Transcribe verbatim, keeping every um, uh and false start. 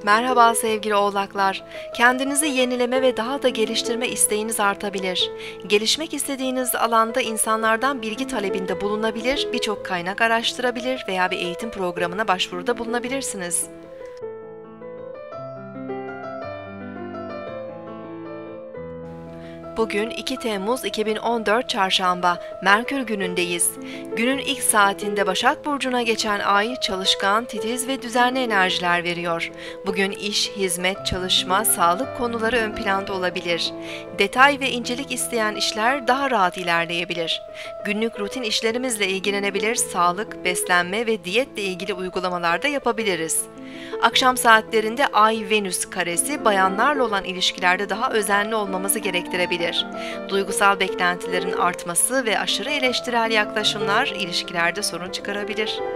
Merhaba sevgili oğlaklar. Kendinizi yenileme ve daha da geliştirme isteğiniz artabilir. Gelişmek istediğiniz alanda insanlardan bilgi talebinde bulunabilir, birçok kaynak araştırabilir veya bir eğitim programına başvuruda bulunabilirsiniz. Bugün iki Temmuz iki bin on dört Çarşamba, Merkür günündeyiz. Günün ilk saatinde Başak Burcu'na geçen ay çalışkan, titiz ve düzenli enerjiler veriyor. Bugün iş, hizmet, çalışma, sağlık konuları ön planda olabilir. Detay ve incelik isteyen işler daha rahat ilerleyebilir. Günlük rutin işlerimizle ilgilenebilir, sağlık, beslenme ve diyetle ilgili uygulamalar da yapabiliriz. Akşam saatlerinde Ay-Venüs karesi bayanlarla olan ilişkilerde daha özenli olmamızı gerektirebilir. Duygusal beklentilerin artması ve aşırı eleştirel yaklaşımlar ilişkilerde sorun çıkarabilir.